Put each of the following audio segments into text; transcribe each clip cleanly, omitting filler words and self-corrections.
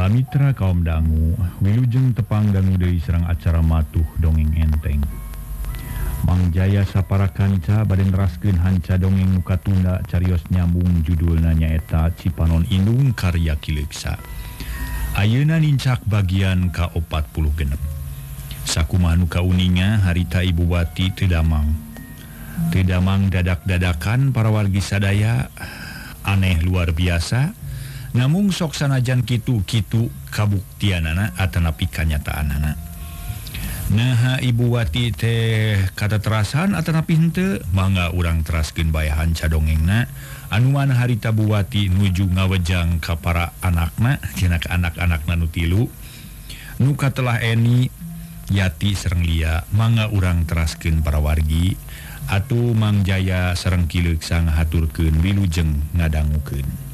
Mitra kaum dangu, wilujeng tepang dangu deui sareng acara matuh dongeng enteng. Mang Jaya sapara kanca bade neraskeun hanca dongeng nu katunda carios nyambung judulna nyaeta Cipanon Indung karya Kileuksa. Ayeuna nincak bagian ka-46. Sakumaha nu kauninga harita Ibu Wati teu damang. Teu damang dadak-dadakan para wargi sadaya aneh luar biasa. Namung sok sanajan kitu-kitu kabuktianana atanapi kanyataanana. Nah Ibu Wati teh kata terasan atanapi henteu mangga urang teraskeun bae hanca dongengna anu mana harita Bu Wati nuju ngawejang ka para anakna cenah ka anak-anakna nu tilu nu katelah Eni, Yati sareng Lia mangga urang teraskeun para wargi atuh Mang Jaya sareng Kileuksa ngahaturkeun wilujeng ngadangukeun.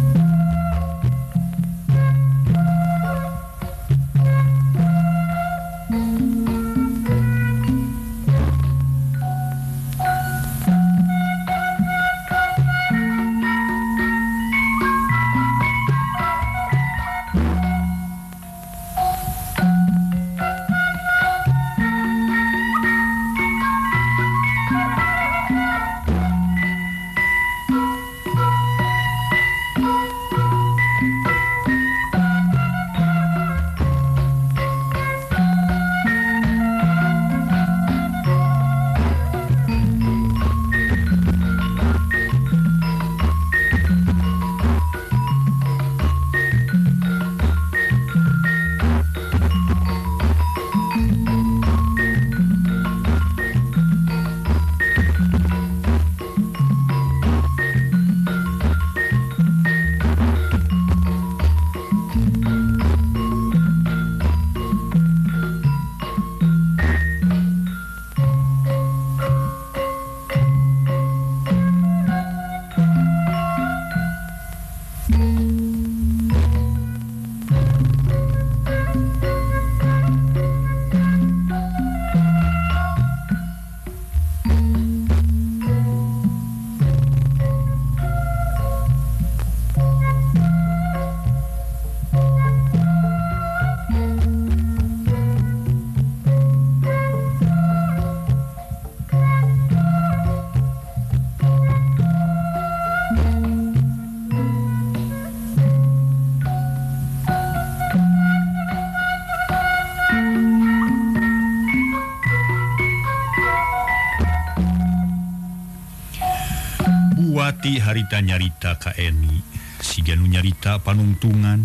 Wati harita nyarita ka Eni, siga nu nyarita panungtungan.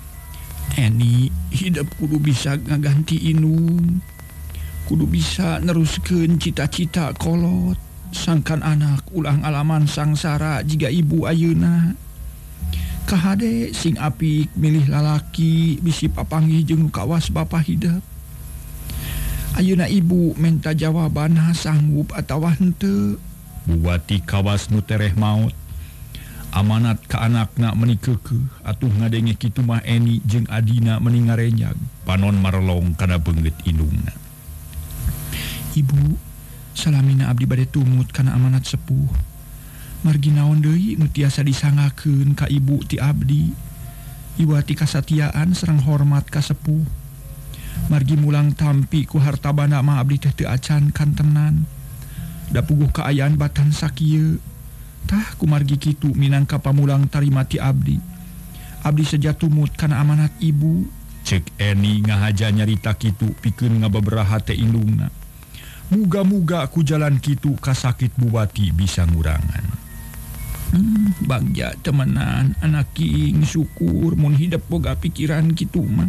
Eni, hidup kudu bisa ngaganti inung, kudu bisa neruskeun cita-cita kolot, sangkan anak ulang alaman sangsara jiga ibu ayeuna. Kahade sing apik milih lalaki bisi papanggih jeung kawas bapa hidup. Ayeuna ibu menta jawaban sanggup atawa henteu. Bu Wati kawas nu tereh maut. Amanat ka anakna menikeukeuh atuh ngadenge kitu mah Eni jeung adina meni ngarenyag panon marelong kana beungeut indungna. Ibu, salamina abdi bade tumut kana amanat sepuh. Margi naon deui nu tiasa disangakeun ka ibu ti abdi. Iwati kasatiaan sareng hormat ka sepuh. Margi mulang tampi ku hartabana mah abdi teh teu acan kantenan. Da puguh kaayaan batan sakieu tah kumargi kitu minangka pamulang tarimati abdi sejatumut kana amanat ibu. Cek Eni ngahaja nyarita kitu pikeun ngababaraha teh indungna. Muga-muga ku jalan kitu kasakit Bu Wati bisa ngurangan. Bagja temenan anak king syukur mun hidup boga pikiran kitu mah.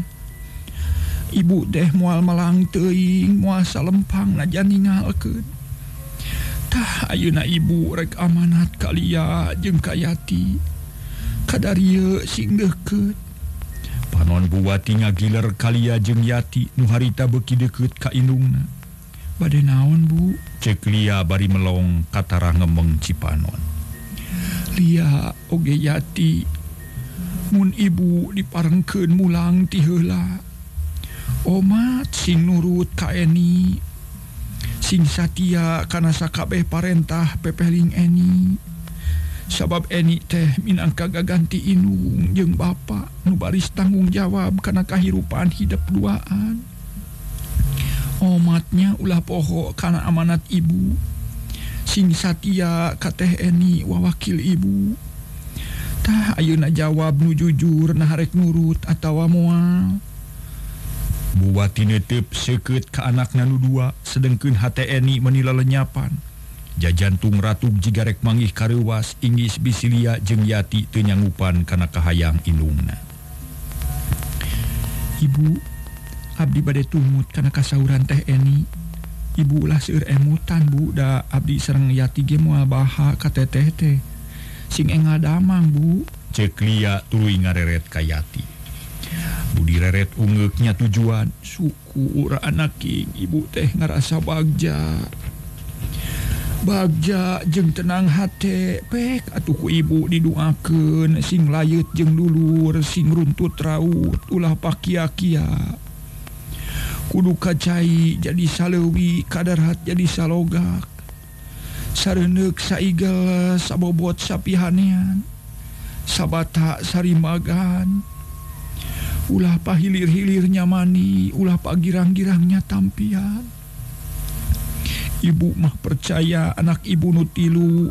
Ibu teh moal malang teuing moal salempang najan ningalkeun. Tah ayeuna ibu rek amanat ka Lia jeung ka Yati. Kadarieu sing deukeut. Panon Bu Wati ngagiler ka Lia jeung Yati nu harita beuki deukeut ka indungna. Bade naon Bu? Cek Lia bari melong katara ngembeng Cipanon. Lia oge Yati, mun ibu diparengkeun mulang ti heula. Omat sing nurut ka Eni. Sing satia kana sakabeh parentah pepeling Eni. Sabab Eni teh minangka gaganti indung jeung bapa. nu baris tanggung jawab kana kahirupan hidup duaan. Omatnya ulah poho kana amanat ibu. Sing satia ka Teh Eni wawakil ibu. Tah ayeuna jawab nu jujur nah harek nurut atawa moal. Buwati netep seukeut ka anakna nu dua sedengkeun hate Eni menila lenyapan. Jajantung ratuk jigarek manggih kareuwas inggis bisilia jeung Yati teu nyanggupan kana kahayang indungna. Ibu, abdi bade tumut kana kasauran Teh Eni. Ibu ulah seueur emutan Bu, da abdi sareng Yati ge moal baha ka teteh teh. Sing engal damang Bu, ceuk Lia tuluy ngareret ka Yati. Budi reret ungeuknya tujuan suku ura anak king ibu teh ngarasa bagja jeung tenang hate pek atuh ku ibu didoakeun sing layut jeung dulur sing runtut raut ulah pakia-kia kudu kacai jadi saleuwi kadarhat jadi salogak sareneuk saigel sabobot sapihanean sabata sarimagan ulah pahilir-hilirnya mani, ulah pagirang-girangnya tampian. Ibu mah percaya anak ibu nutilu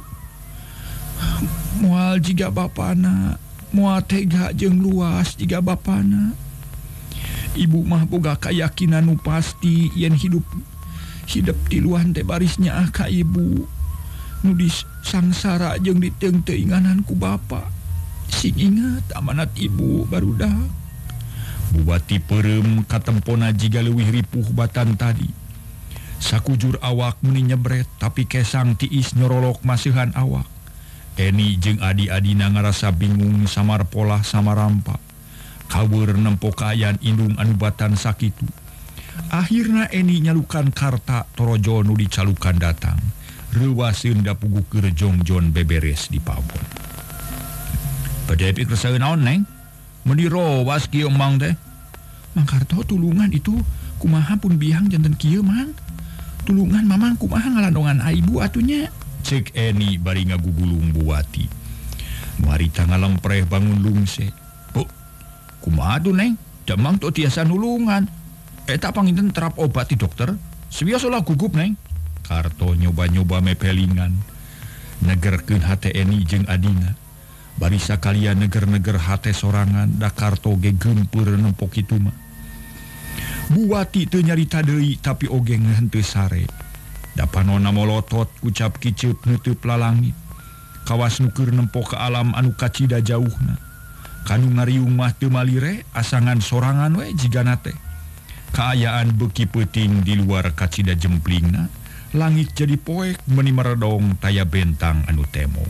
moal jiga bapana, moal tega jeung luas jiga bapana. Ibu mah boga kayakinan nu pasti yen hidup tiluan teh barisnya ka ibu. Nu disangsara jeung diteung-teuinganan ku bapa. Sing ingat amanat ibu barudak. Buwati perem katempona jiga leuwih ripuh batan tadi. Sakujur awak meni nyebret tapi kesang tiis nyorolok maseuhan awak. Eni jeung adi-adina ngarasa bingung samar polah samarampa. Kaweur nempo kaayaan indung anu batan sakitu. Akhirna Eni nyalukan karta torojo nu dicalukan datang. Reuwaseun da pugukeun jongjon beberes di pabon. Bade pikir saeun naon Neng? Meni rowas kieu Mang teh. Mang Karto tulungan itu kumaha pun bihang janten kieu Mang. Tulungan Mamang kumaha ngalandongan aibu atunya. Cek Eni bari ngagugulung Buwati. Marita ngalempreh bangun lungse. Bu, kumaha tuh Neng? Jamang to tiasa nulungan. Eta panginten terap obat ti dokter. Sebiasa lah gugup Neng. Karto nyoba-nyoba mepelingan. Negerkeun hate Eni jeung adina. Bari sakalian neger-neger hate sorangan da Karto ge geumpeur nempo kitu mah. Buwati teu nyarita deui tapi oge henteu sare. Da panonna molotot ucap kiceup neuteub lalangit. Kawas nu keur nempo ka alam anu kacida jauhna. Kanu ngariung mah teu malire asangan sorangan we jigana teh. Kaayaan beuki peuting di luar kacida jemplingna. Langit jadi poek meuni meredong taya bentang anu temong.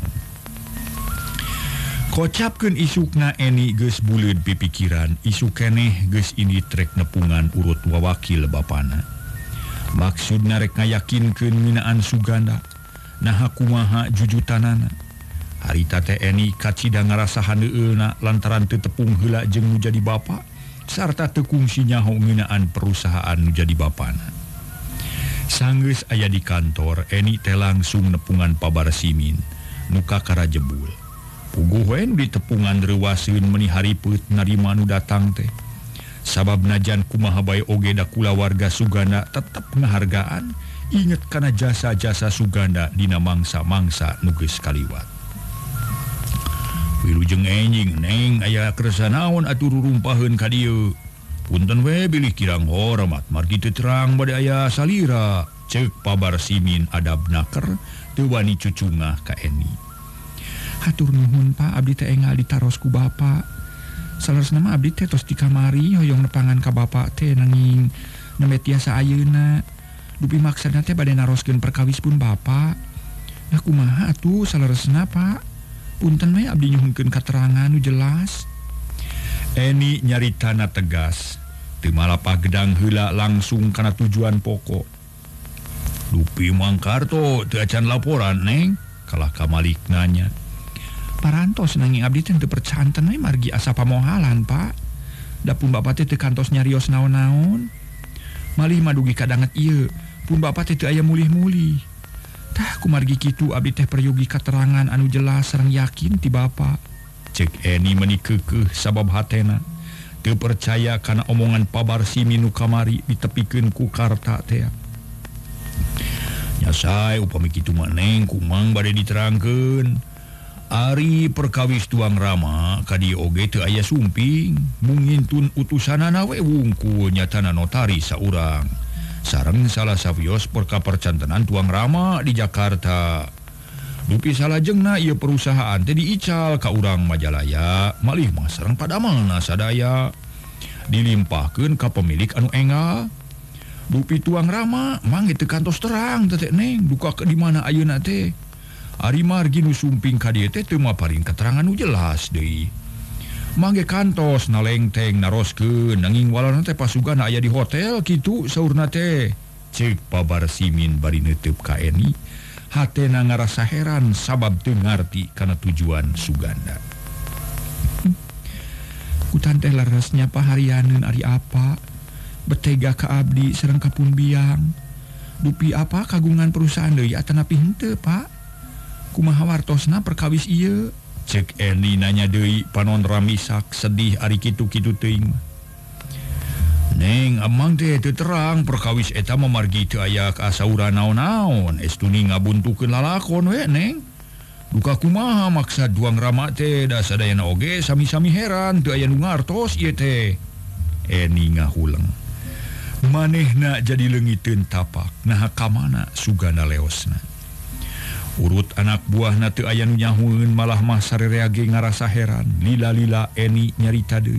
Kocapkeun isukna Eni geus buleud pipikiran, isu keneh geus ini trek nepungan urut wawakil bapana. Maksudna rek ngayakinkeun ngeunaan Suganda, naha kumaha jujutanana. Harita teh Eni kacida ngarasa handeueulna lantaran teu tepung heula jeung nu jadi bapa, sarta teu kungsi nyaho ngeunaan perusahaan nu jadi bapana. Sanggeus aya di kantor, Eni teh langsung nepungan pabar simin, nu kakara jebul. Puguh we nu ditepungan reuwaseun meuni haripeut narima nu datang teh. Sabab najan kumaha bae oge da kulawarga Suganda tetep ngahargaan inget kana jasa-jasa Suganda dina mangsa-mangsa nu geus kaliwat. Wilujeng enjing Neng aya kersa naon atuh rurumpaheun ka dieu. Punten we bilih kirang hormat margi teu terang bade aya salira. Ceuk pabar simin adab naker teu wani cucungah ka Eni. Hatur nuhun Pak, abdi teh engal ditaros ku Bapak. Salaresna mah abdi teh tos di kamari hoyong nepangan ka Bapak teh nanging nembe tiasa ayeuna. Dupi maksana teh bade naroskeun perkawis pun Bapak. Nah kumaha atuh salaresna Pak? Punten we abdi nyuhunkeun katerangan nu jelas. Eni nyaritana tegas, teu malapah gedang heula langsung kana tujuan pokok. Dupi Mang Karto teu acan laporan Neng, kalah ka Malik nanya. Parantos nanging abdi teh teu percanten we margi asa pamohalan Pak. Da pun Bapak teh teu kantos nyarios naon-naon. Malih madugi kadanget ieu, pun Bapak teh teu aya mulih-mulih. Tah kumargi kitu abdi teh peryogi katerangan anu jelas sareng yakin ti Bapak. cek Eni menikeukeun sabab hatena teu percaya kana omongan pabar Simin nu kamari ditepikeun ku Karta teh. Nya sae upami kitu maneh kumang bade diterangkeun. Ari perkawis tuang Rama kadi oge teu aya sumping, mung ngintun utusanana we wungkul nyatana notaris saurang. Sareng salah savios perkapercantenan tuang Rama di Jakarta. Dupi salajengna ieu perusahaan teh diical ka urang Majalaya, malih mah sareng padamelna sadaya dilimpahkeun ka pemilik anu enggal. Dupi tuang Rama mangge teu kantos terang teh Neng duka ke di mana ayeuna teh. Ari margi nu sumping ka dieu teh teu maparing keterangan nu jelas deui. Mangge kantos nalengteng naroskeun nanging walana teh pasugana aya di hotel kitu saurna teh. Ceuk pabar Simin bari neuteub ka Eni, hatena ngarasa heran sabab teu ngarti kana tujuan suganda. Kutan teh larasnya paharianeun ari apa? Betega ka abdi sareng kapun biang. Dupi apa kagungan perusahaan deui atanapi henteu, Pak? Kumaha wartosna perkawis ieu? Cek Eni nanya deui panon ramisak sedih ari kitu-kitu teuing. Neng amang teh teu terang perkawis eta mamargi teu aya kasaura naon-naon estuni ngabuntukeun lalakon we Neng. Duka kumaha maksad duang Rama teh da sadayana oge sami-sami heran teu aya nu ngartos ieu teh. Eni ngahuleng. Manehna jadi leungiteun tapak naha ka mana sugana leosna. Urut anak buahna teu aya nu nyahueun malah mah sarerea ge ngarasa heran. Lila-lila Eni nyarita deui.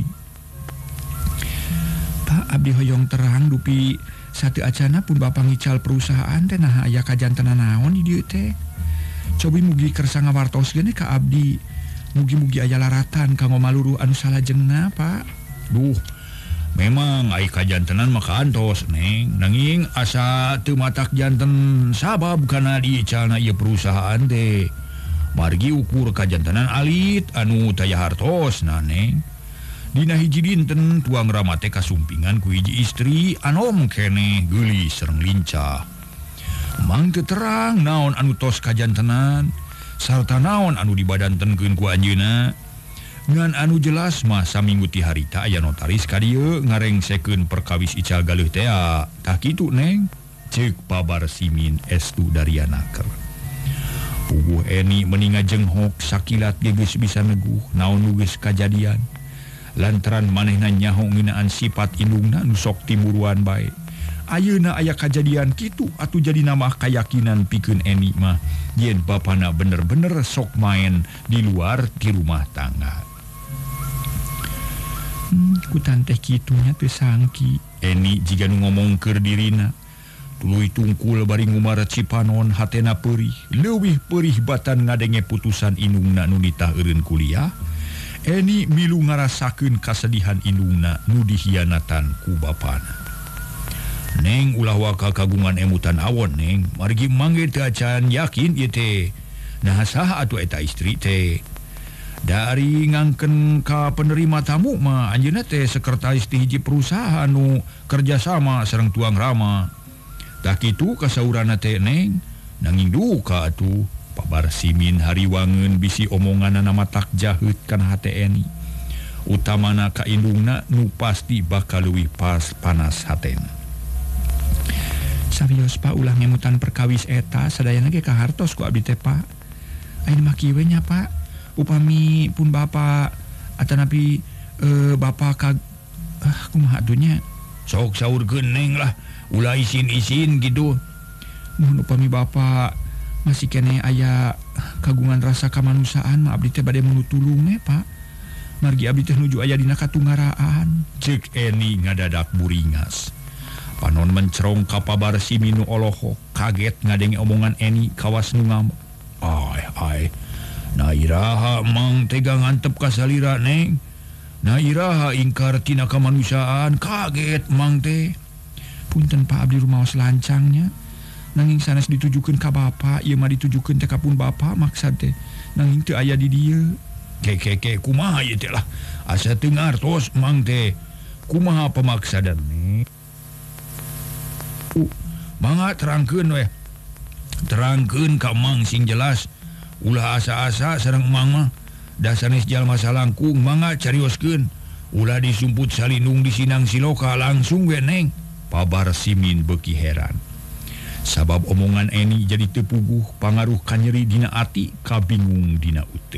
Pak abdi hoyong terang dupi sateu acana pun Bapa ngical perusahaan teh naha aya kajantenan naon di dieu teh. Cobi mugi kersa ngawartos geus ka abdi. Mugi-mugi aya laratan kanggo maluru anu salajengna, Pak. Duh, memang ai kajantenan maka antos Neng, nanging asa teu matak janten sabab kana diicalna ieu perusahaan teh. Margi ukur kajantenan alit anu taya hartosna Neng. Dina hiji dinten tuang Rama teh kasumpingan ku hiji istri anom keneh geulis sareng lincah. Mang teu terang naon anu tos kajantenan sarta naon anu dibadantenkeun ku anjeunna. Ngan anu jelas mah saminggu ti harita aya notaris ka dieu ngarengsekeun perkawis ical galeuh teh. Tah kitu Neng, ceuk pabar Simin estu darianaker. Puguh Eni meninga jenghok sakilat ge geus bisa neguh naon nu geus kajadian. Lantaran manehna nyaho ngeunaan sifat indungna nu sok timuruan bae. Ayeuna aya kajadian kitu atuh jadi nama kayakinan pikeun Eni mah yen bapana bener-bener sok main di luar ti rumah tangga. Kutan teh kitunya teu sangki. Eni jiga nu ngomong keur dirina. Tuluy tungkul bari ngumaret Cipanon hatena peurih, leuwih peurih batan ngadenge putusan indungna nu nitah eureun kuliah. Eni milu ngarasakeun kasedihan indungna nu dihianatan ku bapana. Neng ulah waka kagungan emutan awon Neng, margi mangge teu acan yakin ieu teh. Nah saha atuh eta istri teh? Dari ngangken ka penerima tamu mah anjeunna teh sekretaris ti hiji perusahaan nu kerjasama sareng tuang Rama. Tah kitu kasaurana teh Neng, nanging duka atuh pabar Simin hariwangeun bisi omonganna matak jaheut kana hate Eni. Utamana ka indungna nu pasti bakal leuwih pas panas hatena. Sabios Pak ulah ngemutan perkawis eta sadayana ge kahartos ku abdi teh Pak. Ayeuna mah kieu nya Pak. Upami pun Bapa atanapi Bapa ka kumaha dunya. Sok saurkeun Neng lah, ulah isin-isin gitu. Mun upami Bapa masih kene aya kagungan rasa kamanusiaan mah abdi teh bade menutulung Pak. Margi abdi teh nuju aya dina katunggaraan. Ceuk Eni ngadadak buringas. Panon mencerong ka pabar Simin nu olohok, kaget ngadenge omongan Eni kawas nu ngambek. Ai, na iraha mang tega ngantep ka salira Neng. Na iraha ingkar tina kamanusiaan, kaget mang teh. Punten Pak abdi rumaos lancangnya. Nanging sanes ditujukeun ka Bapa, ieu mah ditujukeun teh ka pun Bapa maksad teh. Nanging teu aya di dieu. Keke kumaha ieu teh lah. Asa teu ngartos mang teh. Kumaha pamaksadan Neng? Mangga terangkeun we. Terangkeun ka mang sing jelas. Ulah asa-asa sareng mang mah. dasanes jalma salangkung mangga carioskeun ulah disumput salindung di Sinang Siloka langsung we Neng. Pabar Simin beuki heran sabab omongan Eni jadi tepuguh pangaruh kanyeri dina ati kabingung dina uteuk.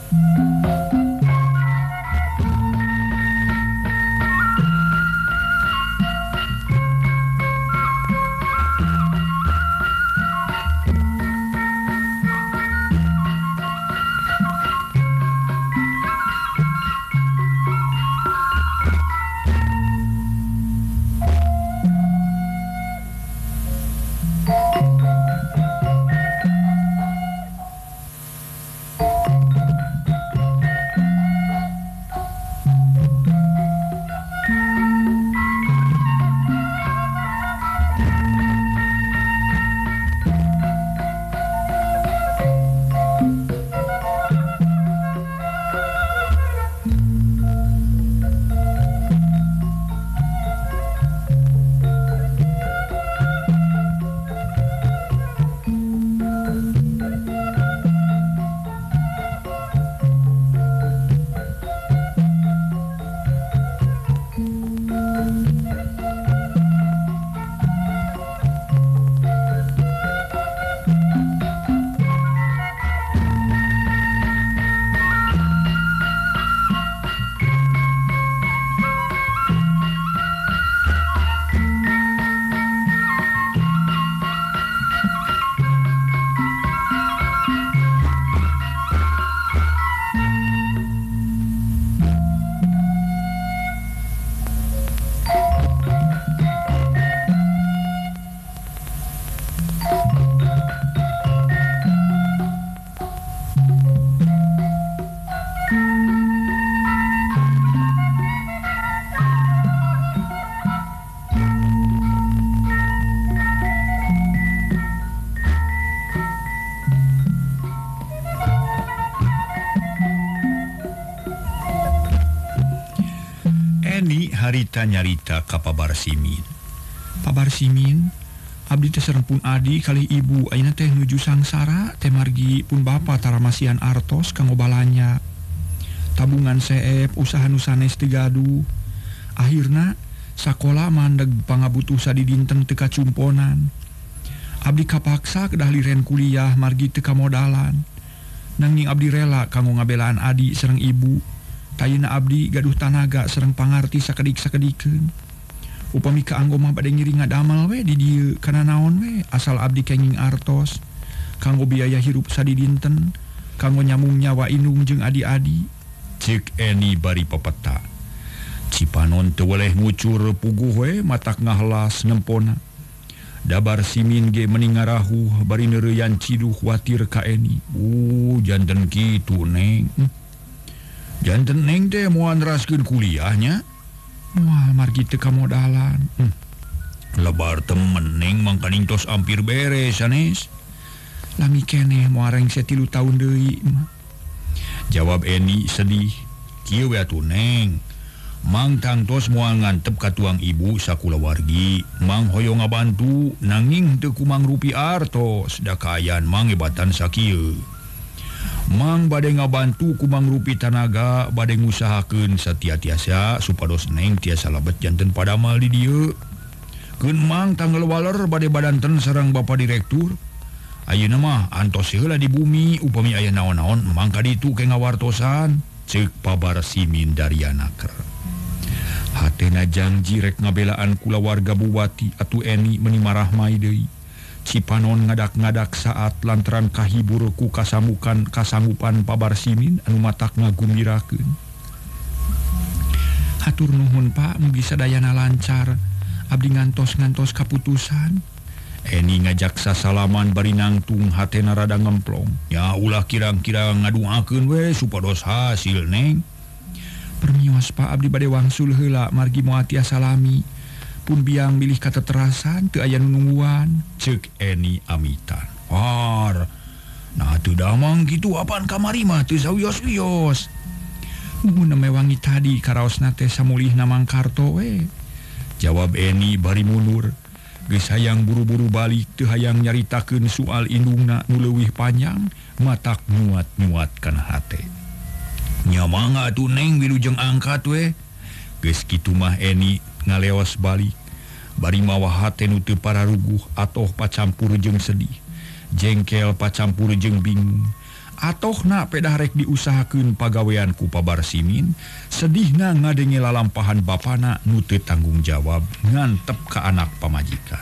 Harita nyarita ka Pabar Simin. Pabar Simin, abdi teh sareng adi kali ibu ayeuna teh nuju sangsara teh margi pun bapa taramasian artos kanggo balanya. Tabungan seep usaha nu sanes teu gaduh. Akhirna sakola mandeg pangabutuh sadidinten teu kacumponan. Abdi kapaksa kedah liren kuliah margi teu kamodalan. Nanging abdi rela kanggo ngabelaan adi sareng ibu. Tayuna abdi gaduh tanaga sareng pangarti sakedik-sakedikeun. Upami kaanggo mah bade ngiri ngadamel we di dieu kana naon we asal abdi kenging artos kanggo biaya hirup sadidinten kanggo nyamung nyawa indung jeung adi-adi. Ceuk Eni bari pepeta. Cipanon teu weleh ngucur puguh we matak ngahlas ngempona. Dabar Simin ge mending ngarahuh bari neureuyan ciduh watir ka Eni. Janten kitu Neng. Janten Neng teh moal neraskeun kuliahnya. Moal margi teu kamodalan. Lebar temen Neng mangkaning tos ampir beres sanes. Lami keneh moal rengse 3 taun deui. Jawab Eni sedih. Kieu we atuh Neng. Mang tangtos moal ngantep ka tuang ibu sakulawargi. Mang hoyong ngabantu nanging teu kumang rupi artos. Da kaayaan mang ebatan sakieu. Mang bade ngabantu kumang rupi tanaga bade ngusahakeun satia-tiasa supados Neng tiasa labet janten padamal di dieu. Keun mang tanggal waler bade badanten sareng Bapak Direktur. Ayeuna mah antos heula di bumi upami aya naon-naon mang kaditu ke ngawartosan. Ceuk Pabar Simin dari anaker. Hatena janji rek ngabelaan kula warga Buwati atuh Eni meuni marahmai deui. Cipanon ngadak-ngadak saat lantaran kahibur ku kasanggupan Pabar Simin anu matak ngagumirakeun. Hatur nuhun Pak, mugi sadayana lancar. Abdi ngantos kaputusan. Eni ngajak sasalaman bari nangtung hatena rada ngemplong. Ya ulah kirang-kirang ngaduakeun we supados hasil Neng. Permios Pak, abdi bade wangsul heula margi moal tiasa salami. Pun biang milih kata terasan teu aya nungguan. Ceuk Eni amitan. Nah teu damang kitu apaan kamari mah teu sawios-wios. Mun mewangi tadi karaosna teh samulihna mangkarto we. Jawab Eni bari mundur. Geus hayang buru-buru balik teu hayang nyaritakeun soal indungna nu leuwih panjang matak muat-muat kana hate. Nyamanga tuh neng wilujeng angkat we. Geus kitu mah Eni ngaleos balik. Bari mawa hate nu teu pararuguh atoh pacampur jeung sedih. Jengkel pacampur jeung bingung. Atohna pedah rek diusahakeun pagawean ku Pabarsimin, sedihna ngadenge lalampahan bapana nu teu tanggung jawab ngantep ka anak pamajikan.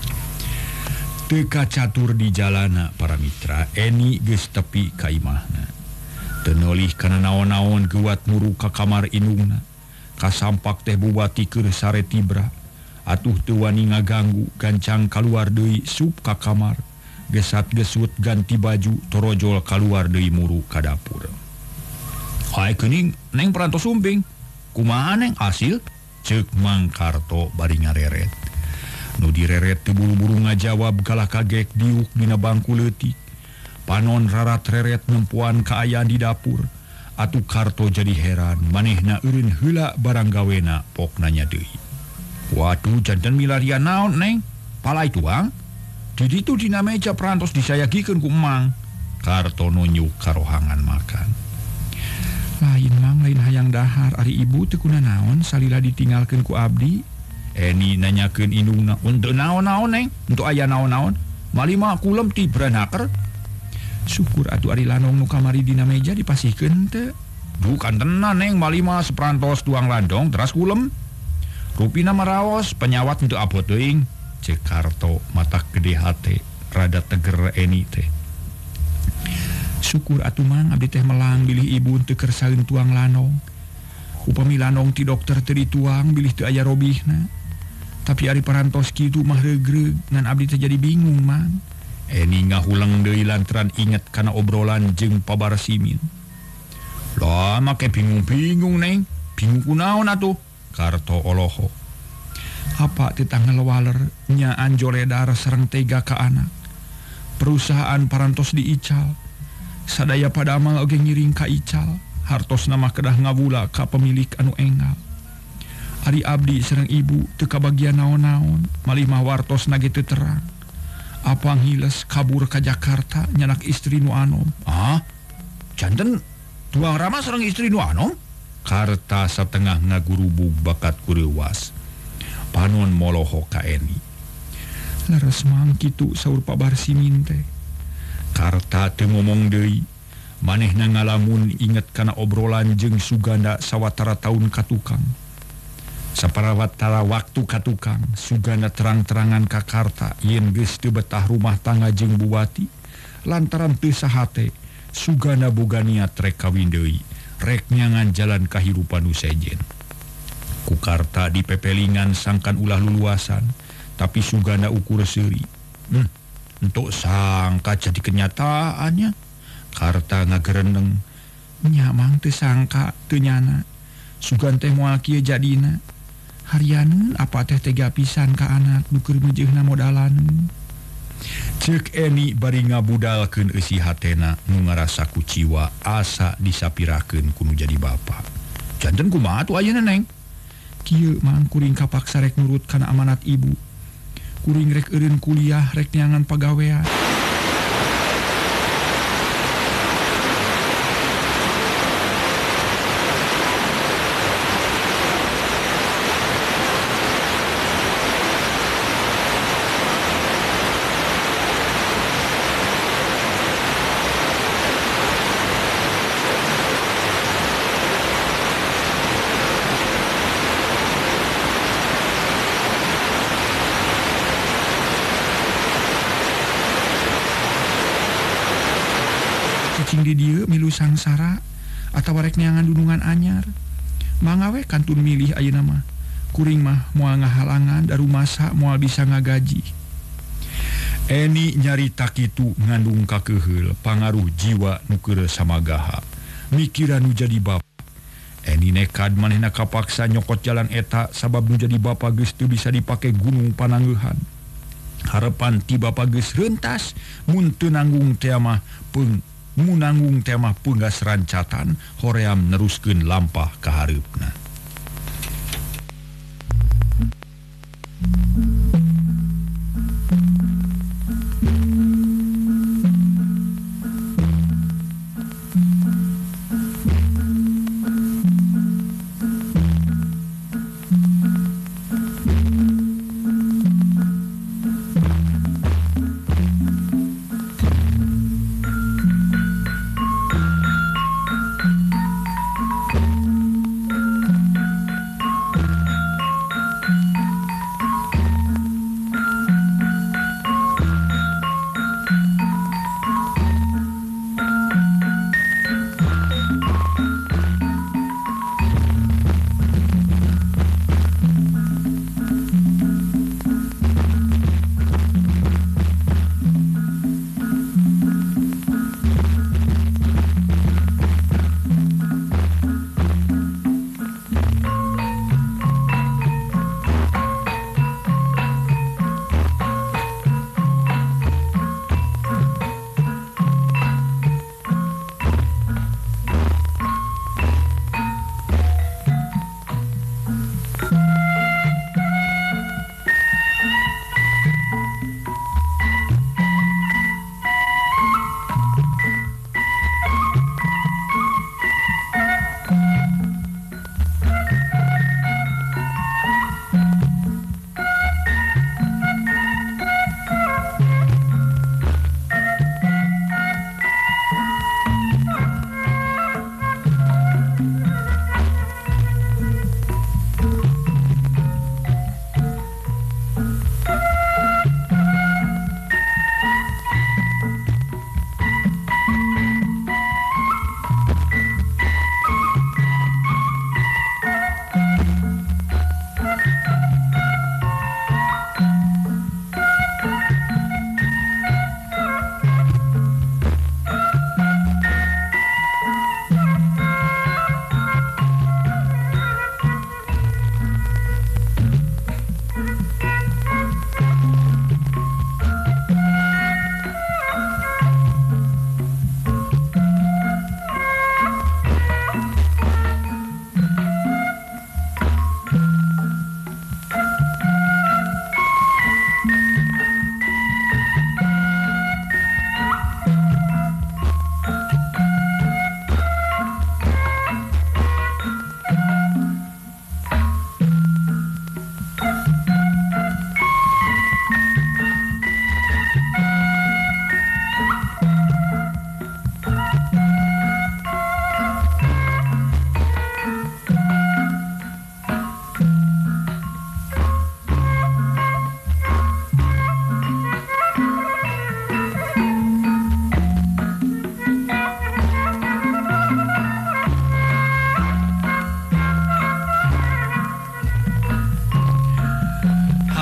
Teu kacatur di jalana para mitra, Eni geus tepi ka imahna. Teu neulih kana naon-naon geuwat muru ka kamar indungna. Kasampak teh bubati keur sare tibra. Atuh teu wani ngaganggu gancang kaluar deui sup ka kamar. Gesat gesut ganti baju torojol kaluar deui muru ka dapur. Hae keuning neng perantos sumping. Kumaha neng hasil? Ceuk Mang Karto bari ngareret. Nu direret teu buru-buru ngajawab galah kagek diuk dina bangku leutik. Panon rarat reret nempuan kaayaan di dapur. Atuh Karto jadi heran, manehna eureun heula barang gawena pok nanya deui. Waduh, janten milarian naon neng? Palai tuang? Di ditu dina meja perantos disayagikeun ku Emang. Karto nunjuk ka rohangan makan. Lain Mang, lain hayang dahar, ari ibu teu kuna naon salila ditinggalkeun ku abdi. Eni nanyakeun indungna, "Untuk naon-naon neng? Untuk aya naon-naon? Malima kulem ti branaker?" Syukur atuh ari lanong nu kamari dina meja dipasihkeun teu. Duh kantenan neng malima seperantos tuang landong teras kulem. Rupina maraos penyawat untuk abot teuing. Cek Karto mata gede hate rada teger Eni teh. Syukur atuh Mang abdi teh melang bilih ibu teu keur saeun tuang lanong. Upami lanong ti dokter teu dituang bilih teu aya robihna. Tapi ari parantos kitu mah regreg ngan abdi teh jadi bingung Mang. Eni ngahulang deui lantaran inget kana obrolan jeung Pabarsimin. Lah make bingung-bingung neng. Bingung kunaon atuh? Karto oloho. Apa tetangga lewaler nya anjoledar sareng tega ka anak. Perusahaan parantos diical. Sadaya padamal oge ngiring ka ical. Hartosna mah kedah ngawula ka pemilik anu enggal. Ari abdi sareng ibu teu kabagian naon-naon, malih mah wartosna ge teu terang. Apang hiles kabur ka Jakarta nyanak istri nu anom. Ah, janten tuang Rama sareng istri nu anom? Karta satengah ngagurubug bakat kureuwas. Panon moloho ka Eni. Leres Mang kitu saur Pabarsimin teh. Karta teu ngomong deui. Manehna ngalamun inget kana obrolan jeung Suganda sawatara taun ka tukang. Saparawatara waktu ka tukang, Suganda terang-terangan ka Karta yen geus teu betah rumah tangga jeung buati. Lantaran teu sahate, Suganda boga niat rek kawin deui. Rek nyangan jalan kahirupan nu sejen. Ku Karta dipepelingan sangkan ulah luluasan, tapi Suganda ukur seuri. Entuk sangka jadi kenyataannya. Karta ngagereneng. Nya Mang teu sangka teu nyana. Sugan teh moal kieu jadina. Harianeun apa teh tega pisan ka anak nu keur mejeunna modalaneun. Ceuk Eni bari ngabudalkeun eusi hatena nu ngarasa kuciwa asa disapirakeun ku nu jadi bapa. Janten kumaha atuh ayeuna neng? Kieu Mang kuring kapaksa rek nurut kana amanat ibu. Kuring rek eureun kuliah rek nyangan pagawean. Cing di dieu milu sangsara atawa rek nyangan dunungan anyar. Mangawe kantun milih ayeuna mah. Kuring mah moal ngahalangan da rumasa moal bisa ngagaji. Eni nyarita kitu ngandung kakeheul pangaruh jiwa nu keur samagaha. Mikiran nu jadi bapa. Eni nekad manehna kapaksa nyokot jalan eta sabab nu jadi bapa geus teu bisa dipake gunung panangeuhan. Harapan ti bapa geus reuntas mun teu nanggung teh mah munanggung tema punggas rancatan hoream neruskeun lampah ka hareupna.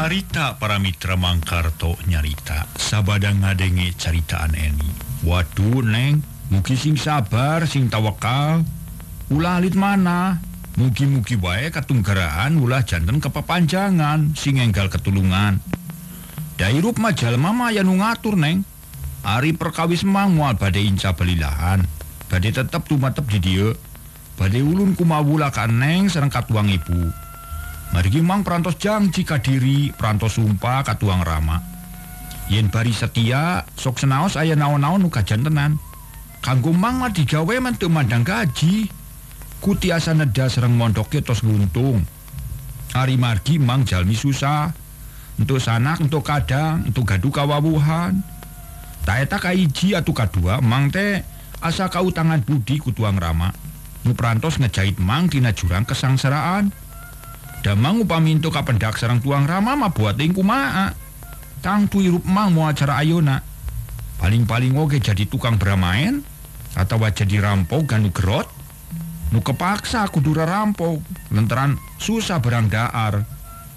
Harita para mitra Mangkarto nyarita sabada ngadenge caritaan Eni. Waduh Neng, mugi sing sabar sing tawakal. Ulah alit mana? Mugi-mugi wae katunggaraan ulah janten kepapanjangan sing enggal ketulungan. Dairup majal mama aya nu ngatur Neng. Ari perkawis mang moal badhe inca belilahan. Badhe tetep tumatep di dieu. Badhe ulun kumawula ka Neng sareng katuang ibu. Margi mang perantos janji kadiri, perantos sumpah katuang Rama. Yen bari setia, sok senaos aya naon-naon nu kajantenan. Kanggo mang mah digawe men teu mandang gaji. Ku tiasa neda sareng mondoke tos luntung. Ari margi mang jalmi susah. Untuk sanak, untuk kadang, untuk gaduh kawawuhan. Ta eta kaiji atu kadua, mang teh asa kautangan budi ku tuang Rama. Nu perantos ngejahit mang tina jurang kesangsaraan. Damang upaminto kapendak sareng tuang Rama mah buat ing kumaha. Tang tuirup mang mau acara ayona. Paling-paling oge jadi tukang beramain atau jadi rampok ganu gerot. Nu kepaksa kudu rampok lantaran susah berang daar.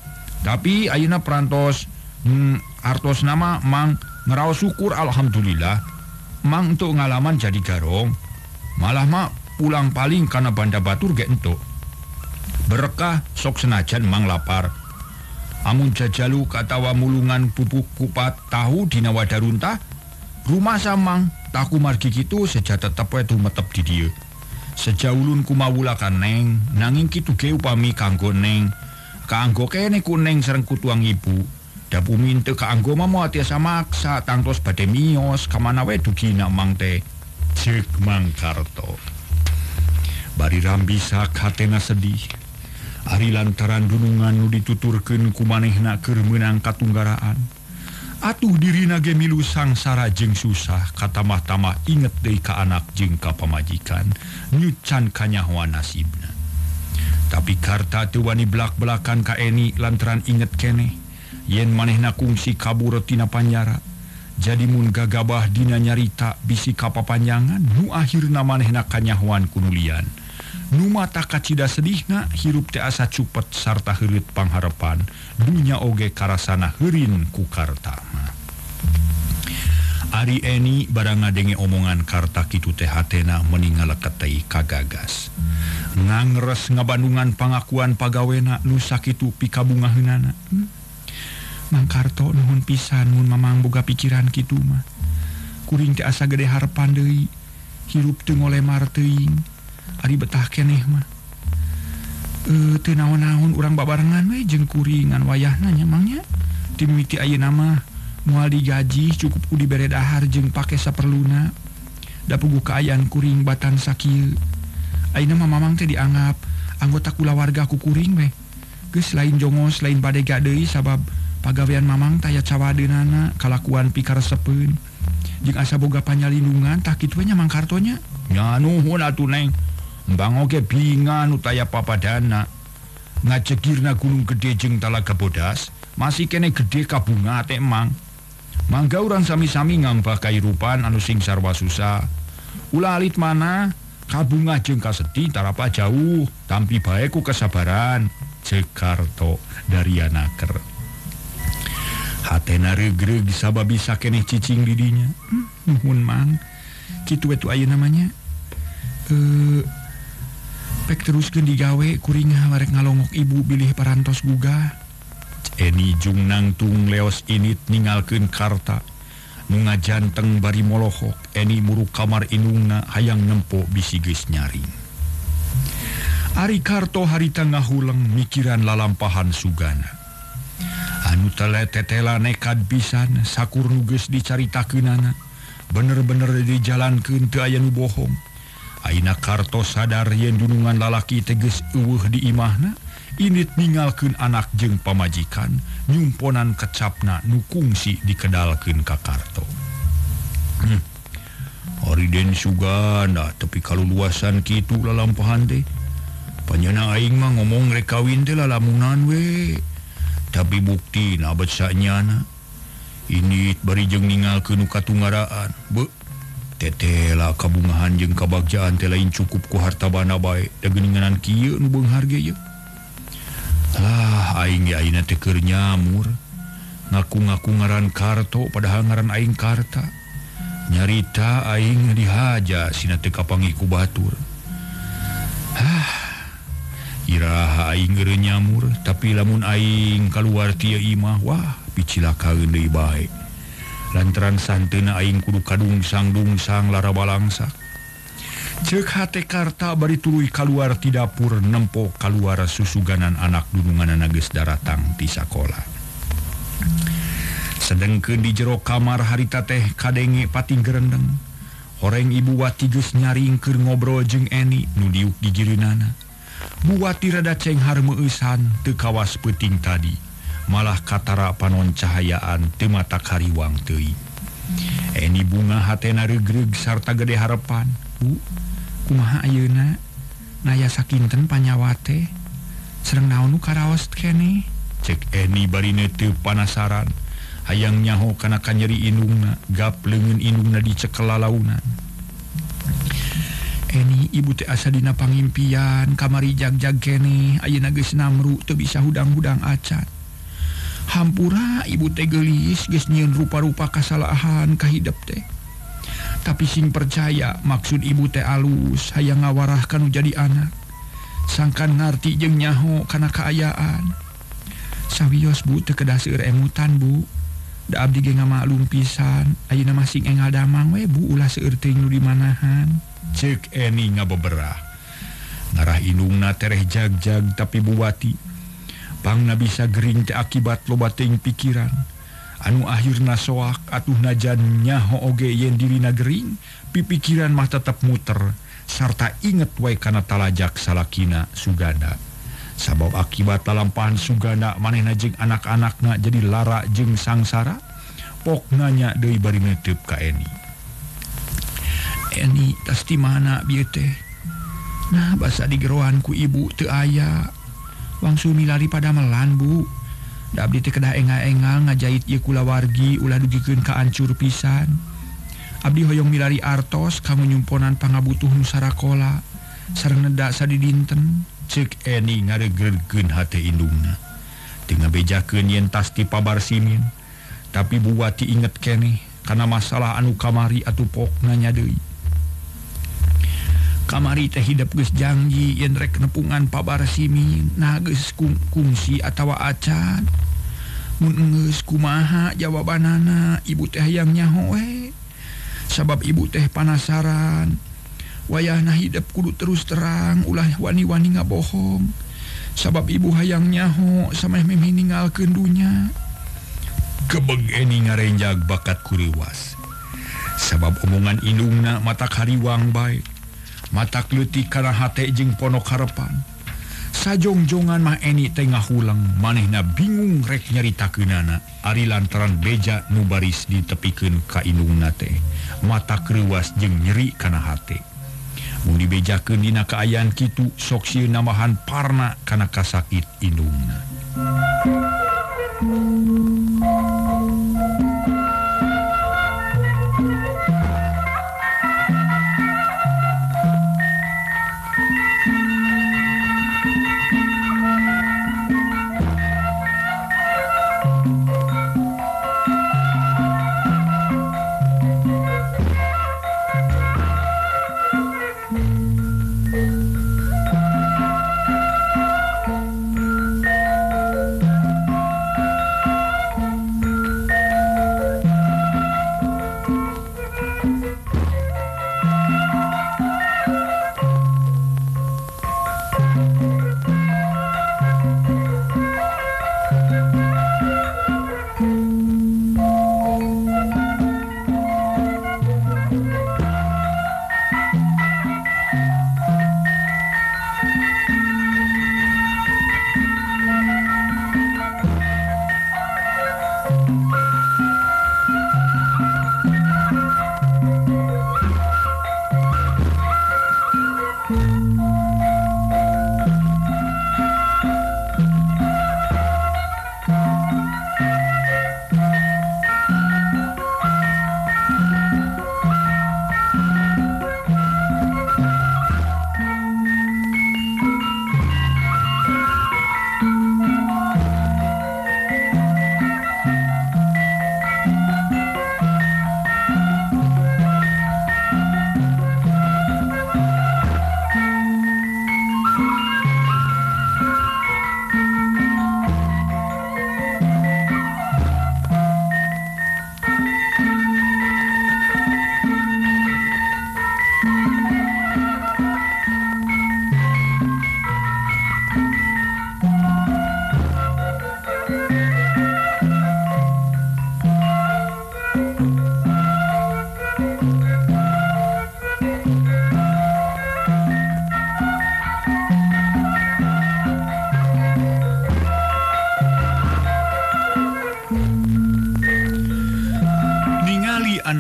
Tapi ayeuna perantos artos nama mang ngeraos syukur alhamdulillah. Mang untuk ngalaman jadi garong. Malah mah pulang paling karena banda batur ge entuk. Berkah sok senajan mang lapar. Amun jajalu katawa mulungan pupuk kupat tahu dina wadaruntah, rumah samang taku margi kitu seja tetep we tumetep di dieu. Sejaulun kumawula ka Neng, nanging kitu ge upami kanggo Neng. Kaanggo kene ku Neng sareng kutuang ibu. Da bumi teu kaanggo mah moal tiasa maksa tangtos badhe miyos kamana we dugina mang teh. Cek Mangkarto. Bari rambisa katena sedih. Ari lantaran dunungan nu dituturkeun ku manehna keur meunang katunggaraan. Atuh dirina ge milu sangsara jeung susah katamah-tamah inget deui ka anak jeung ka pamajikan nyucan kanyahoa nasibna. Tapi karta teu wani belak-belakan ka Eni lantaran inget keneh yen manehna kungsi kabur tina panjara. Jadi mun gagabah dina nyarita bisi kapapanjangan nu akhirna manehna kanyahoan kunulian. Nu mata kacida sedihna hirup teh asa cupet sarta heureut pangharepan dunya oge karasana heurin ku karta. Ari Eni barang ngadenge omongan karta kitu teh hatena meuning ngaleket teh kagagas. Ngangres ngabandungan pangakuan pagawena nu sakitu pikabungaheunana. Mang Karto nuhun pisan mun mamang boga pikiran kitu mah. Kuring teh asa gede harepan deui hirup teu ngolemar teuing. Ari betah keneh mah. Teu naon-naon urang babarengan we jeung kuringan wayahna nya mangnya. Timiti ayeuna mah moal digaji cukup ku dibere dahar jeung pake saperluna. Da puguh kaayaan kuring batan sakieu. Ayeuna mah mamang teh dianggap anggota kulawarga ku kuring we. Geus lain jongos lain badega deui sabab pagawean mamang taya cawadeunana kalakuan pikaresepeun. Jeung asa boga panyalindungan tah kitu nya Mang Karto nya. Nya nuhun atuh Neng. Mbang oge bingan utaya papadana. Ngajegirna gunung gede jeung Talaga Bodas masih kene gede kabunga teh Mang. Mangga urang sami-sami ngambah kairupan anu sing sarwa susah. Ulah alit mana kabunga jeung kasedih tarapa jauh tampi bae ku kesabaran. Cek Karto dari anaker. Hatena regreg sabab bisa keneh cicing di dinya. Nuhun Mang. Kitu we tu aya namanya. Pek teruskeun digawe kuring warek ngalongok ibu bilih parantos gugah. Eni jung nangtung leos init ningalkeun karta. Nu ngajanteng bari molohok Eni muruk kamar indungna hayang nempo bisi geus nyaring. Ari Karto harita ngahuleng mikiran lalampahan sugana. Anu teletetela nekad pisan sakur nu geus dicaritakeunana. Bener-bener dijalankeun teu aya nu bohong. Aina Karto sadar yen dunungan lalaki teges eueuh di imahna, init ningalkeun anak jeung pamajikan, nyumponan kecapna nu kungsi dikedalkeun ka Karto. Ari den sugana tepi kaluluasan kitu lalampahan teh. Panjana aing mah ngomong rek kawin teh lalamunan we. Tapi buktina becsanyana. Init bari jeung ningalkeun nu katunggaraan. Tetela kabungahan jeung kabagjaan teh lain cukup ku harta bana bae da geuninganan kieu nu beunghar ge ye. Aing aina teker nyamur ngaku-ngaku ngaran karto padahal ngaran aing karta nyarita aing dihaja sina teu kapangi ku batur. Iraha aing geureuh nyamur tapi lamun aing kaluar ti imah wah picilakaeun deui bae. Lantaran santeuna aing kudu kadungsang-dungsang lara balangsak. Ceuk hate karta bari tuluy kaluar ti dapur nempo kaluar susuganan anak dudunganana geus daratang ti sakola. Sedengkeun di jero kamar harita teh kadenge pati gerendeng. Horeng ibu Wati geus nyaring keur ngobrol jeung Eni nu diuk di jireunana. Bu Wati rada cenghar meueusan teu kawas peuting tadi. Malah katara panon cahayaan teu mata kariwang teuing. Eni bunga hatena regreg sarta gede harepan. Bu, kumaha ayeuna? Naya sakinten panyawa teh? Sareng naon nu karaos keneh? Cek Eni bari teu panasaran. Hayang nyaho kana kanyeri indungna, gap leungeun indungna dicekel lalaunan. Eni ibu teh asa dina pangimpian kamari jag-jag keneh ayeuna geus namru teu bisa hudang-hudang acan. Hampura ibu teh geulis geus nyieun rupa-rupa kasalahan ka hidep teh. Tapi sing percaya maksud ibu teh alus hayang ngawarah kanu jadi anak. Sangkan ngarti jeung nyaho kana kaayaan. Sawios bu teu kedah seueur emutan bu. Da abdi ge ngamaklum pisan ayeuna masing engal damang we bu ulah seueur teuing nu di manahan. Ceuk Eni ngabeberah. Ngarah indungna tereh jag-jag tapi Bu Wati pangna bisa gering teh akibat loba teuing pikiran. Anu akhirna soak atuh najan nyaho oge yen dirina gering, pipikiran mah tetep muter sarta inget wae kana talajak salakina Suganda. Sabab akibat lalampahan Suganda manehna jeung anak-anakna jadi lara jeung sangsara, pok nanya deui bari neuteup ka Eni. Eni tas di mana bieu teh? Nah basa digeroan ku ibu teu aya. Wangsul milari pada melan bu. Da abdi teh kedah engal-engal ngajait ieu kulawargi ulah dugikeun ka ancur pisan. Abdi hoyong milari artos kanggo nyumponan pangabutuh nu sarakola sareng neda sadidinten. Ceuk Eni ngaregerkeun hate indungna. Teu ngabejakeun yen tas ti pabar simin. Tapi Bu Wati inget keneh kana masalah anu kamari atuh pokna nya deui. Kamari teh hidup geus janji yen rek nepungan pabar simin nah geus kungsi atawa acan. Mun geus kumaha jawabanana ibu teh hayang nyaho we. Sabab ibu teh panasaran. Wayahna hidup kudu terus terang ulah wani-wani ngabohong. Sabab ibu hayang nyaho sameh-meh ninggalkeun dunya. Gebeg Eni ngarenjag bakat kuriwas. Sabab omongan indungna mata kariwang bae. Mata kleutik kana hate jeung ponok harepan. Sajongjongan mah Eni teh ngahulang manehna bingung rek nyaritakeunana ari lantaran beja nu baris ditepikeun ka indungna teh. Mata kriwas jeung nyeri kana hate. Mun dibejakeun dina kaayaan kitu sok sieun nambahan parna kana kasakit indungna.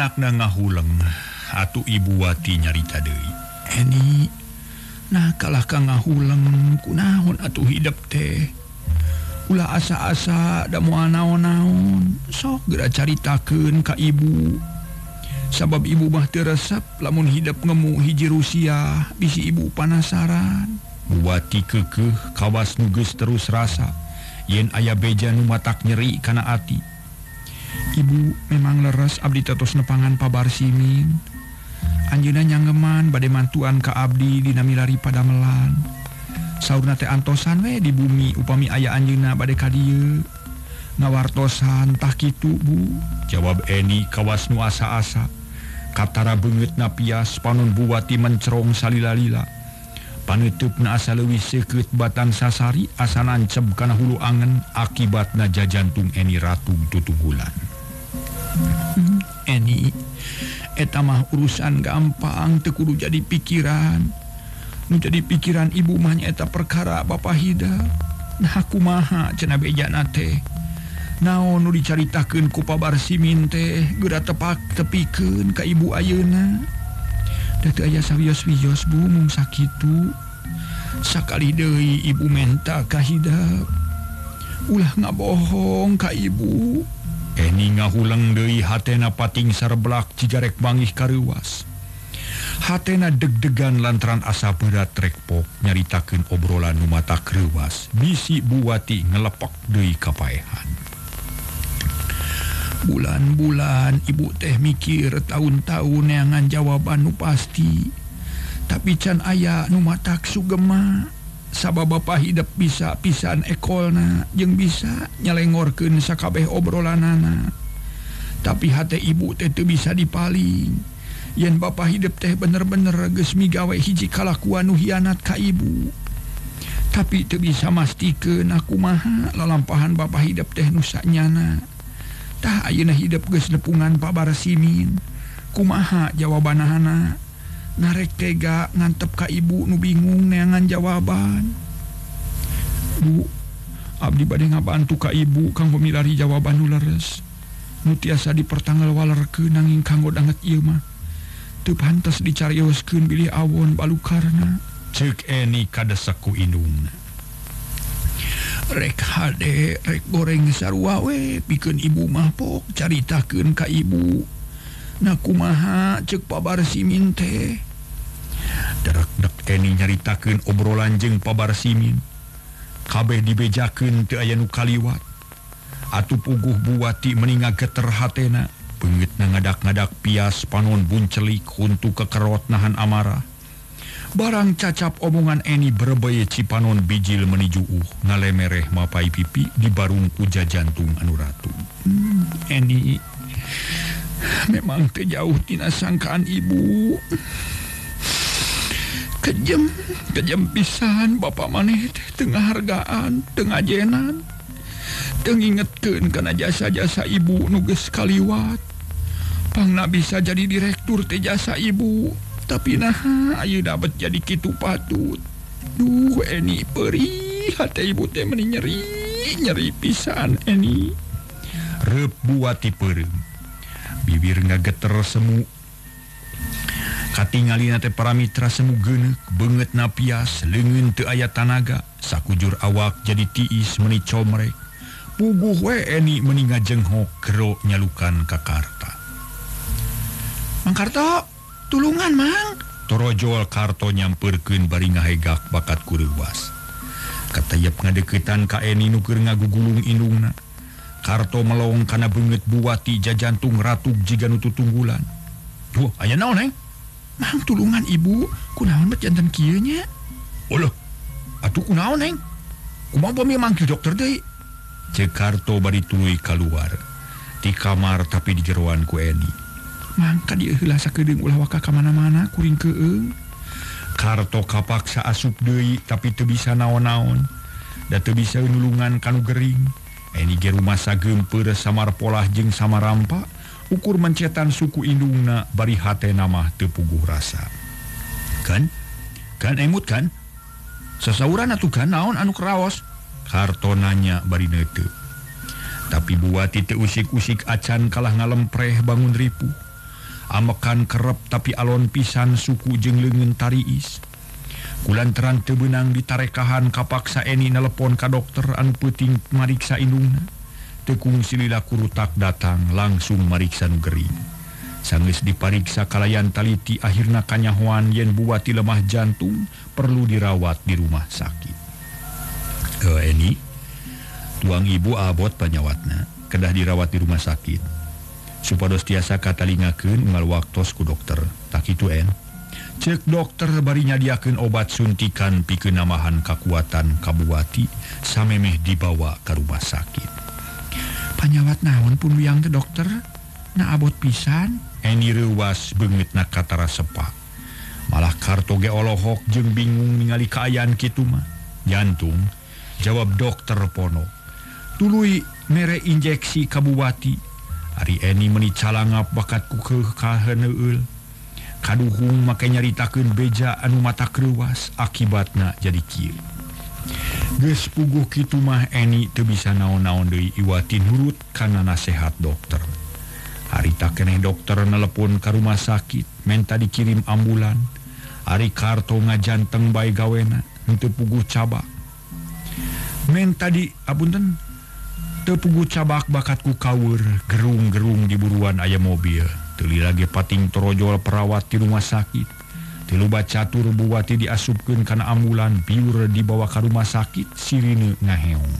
anakna ngahuleng atuh Ibu Wati nyarita deui. Eni, nah kalah ka ngahuleng kunaon atuh hidup teh. Ulah asa-asa da moal naon-naon, sok geura caritakeun ka ibu. Sabab ibu mah teu resep lamun hidup ngemu hiji Rusia, bisi ibu panasaran. Bu Wati keukeuh kawas nu geus terus rasa yen aya beja nu matak nyeri kana ati. Ibu memang leres abdi tetos nepangan pabar simin. Anjeunna nyanggeman bade mantuan ka abdi dina milari padamelan. Saurna teh antosan we di bumi upami aya anjeunna bade ka dieu. Ngawartosan tah kitu Bu, jawab Eni kawas nu asa-asa. Katara beungeutna pias panon Bu Wati mencerong salila-lila. Paneutupna asa leuwih seukeut batang sasari asa nanceb kana hulu angen akibatna jajantung Eni ratu tutunggulan. Eni, eta mah urusan gampang teu kudu jadi pikiran. Nu jadi pikiran ibu mah nyaeta perkara bapa hidap. Nah kumaha cenah bejana teh. Naon nu dicaritakeun ku pabar simin teh geura tepikeun ka ibu ayeuna. Da teu aya sawios-wios Bu mung sakitu. Sakali deui ibu menta ka hidap. Ulah ngabohong ka ibu. Eni ngahuleng deui hatena pating sareblak cigarek bangih kareuwas. Hatena deg-degan lantaran asa berat rekpok nyaritakeun obrolan nu matak reuwas. Bisi Bu Wati ngelepek deui kapaehan. Bulan-bulan ibu teh mikir tahun-tahun neangan jawaban nu pasti. Tapi can aya nu matak sugema. Sabab bapa hidup bisa pisan ekolna jeung bisa nyalengorkeun sakabeh obrolanana. Tapi hate ibu teh teu bisa dipaling. Yen bapa hidup teh bener-bener geus migawe hiji kalakuan nu hianat ka ibu. Tapi teu bisa mastikeun kumaha lalampahan bapa hidup teh nu sanyana. Tah ayeuna hidup geus nepungan pabar simin. Kumaha jawabanana? Narek tega ngantep ka ibu nu bingung neangan jawaban. Bu, abdi bade ngabantu ka ibu kanggo milari jawaban nu leres. Nu tiasa dipertanggal walerkeun nanging kanggo danget ieu mah teu pantes dicarioskeun bilih awon balukarna. Ceuk Eni kadesek ku indungna. Rek hade, rek goreng sarua we pikeun ibu mah pok caritakeun ka ibu. Nah kumaha ceuk pabar simin teh. Derek-dek Eni nyaritakeun obrolan jeung pabar simin. Kabeh dibejakeun teu aya nu kaliwat. Atuh puguh Bu Wati meninga geter hatena. Beungeutna ngadak-ngadak pias panon buncelik huntu kekerot nahan amarah. Barang cacap omongan Eni berebeye cipanon bijil meniju ngalemereh mapai pipi di barung uja jantung anu ratu. Eni memang teu jauh tina sangkaan ibu. Kejem pisan bapa maneh teu ngahargaan, teu ngajenan, teu ngingetkeun kana jasa-jasa ibu nu geus kaliwat. Pangna bisa jadi direktur teh jasa ibu, tapi naha ayeuna bet jadi kitu patut. Duh Eni perih hate ibu teh meuni nyeri pisan Eni. Reup Bu Wati peureum. Bibir ngageter semu. Katingalina teh para mitra semu geuneuk, beungeutna pias, leungeun teu aya tanaga, sakujur awak jadi tiis meuni comrek. Puguh we Eni meuni ngajenghok gero nyalukan ka Karta. Mang Karto, tulungan Mang. Torojol Karto nyampeurkeun bari ngahegak bakat kureuwas. Katayep ngadeuketan ka Eni nu keur ngagugulung indungna. Karto melong kana beungeut Bu Wati jajantung ratug jiga nu tutunggulan. Duh, aya naon Neng? Mang tulungan ibu, kunaon bet janten kieu nya? Olah, atuh kunaon Neng? Kumaha pami manggil dokter deui? Ceuk Karto bari tuluy kaluar. Di kamar tapi di jeroan ku Eni. Mang ka dieu heula sakedeung ulah waka ka mana-mana kuring keueung. Karto kapaksa asup deui tapi teu bisa naon-naon. Da teu bisa nulungan kanu gering. Eni ge rumasa geumpeur samar polah jeung samarampa. Ukur mencetan suku indungna bari hatena mah teu puguh rasa. Kan emut kan? Sasauran atuh kan naon anu kraos? Karto nanya bari neuteuk. Tapi Bu Wati teu usik-usik acan kalah ngalempreh bangun ripuh. amekan kerep tapi alon pisan suku jeung leungeun tariis. Kulantaran teu beunang ditarekahan kapaksa Eni nelepon ka dokter anu peuting mariksa indungna. Tekung silila kurutak datang langsung mariksa nu gering. Sanggeus dipariksa kalayan taliti akhirna kanyahoan yen buati lemah jantung perlu dirawat di rumah sakit. Eni, tuang ibu abot panyawatna kedah dirawat di rumah sakit. Supados tiasa katalingakeun unggal waktos ku dokter. Tak kitu cek dokter bari nyadiakeun obat suntikan pikeun namahan kakuatan kabuati samemeh dibawa ke rumah sakit. Panyawat naon pun wiang teh dokter? Na abot pisan. Eni reuwas beungeutna katara sepa. Malah karto ge olohok jeung bingung ningali kaayaan kitu mah. Jantung, jawab dokter Pono. Tuluy mere injeksi kabuati. Ari Eni meuni calangap bakat ku keukaheun heul. Kaduhung make nyaritakeun beja anu mata kreuwas akibatna jadi kieu. Geus puguh kitu mah Eni teu bisa naon-naon deui iwati nurut kana nasehat dokter. Harita keneh dokter nelepon ka rumah sakit menta dikirim ambulan. Ari karto ngajanteng bae gawena henteu puguh cabak. Menta di apunten teu puguh cabak bakat ku kaweur gerung-gerung di buruan aya mobil. Tuli lagi pating torojol perawat di rumah sakit. Tilu bacatur buati diasupkeun kana ambulan biur dibawa ke rumah sakit sirine ngaheong.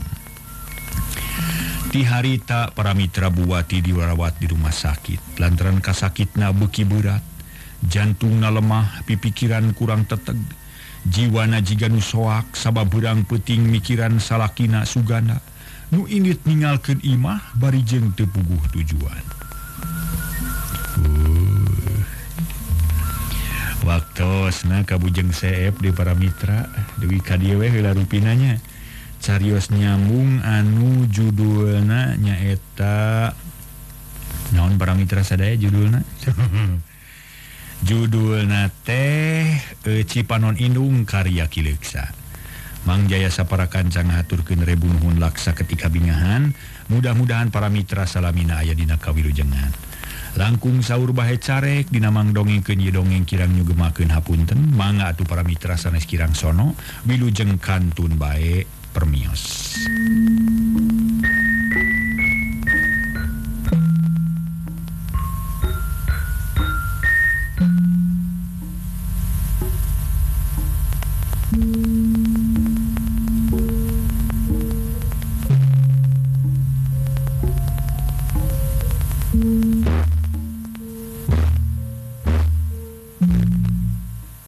Ti harita para mitra buati dirawat di rumah sakit. Lantaran kasakitna beuki berat, jantungna lemah, pipikiran kurang teteg, jiwana jiga nu soak sababeurang peuting mikiran salakina sugana. Nu indit ninggalkeun imah bari jeung teu puguh tujuan. Waktosna kabujeng seep di para mitra deui ka dieu we heula rupinanya. Carios nyambung anu judulna nyaeta naon para mitra sadaya judulna? Judulna teh Cipanon Indung karya Kileuksa. Mang Jaya sapara kancang haturkeun rebu nuhun laksa ketika bingahan. Mudah-mudahan para mitra salamina aya dina kawilujengan. Langkung saur bahe carek dina mang dongengkeun ye dongeng kirang nyugemakeun hapunten. Mangga atuh para mitra sanes kirang sono wilujeng kantun bae permios.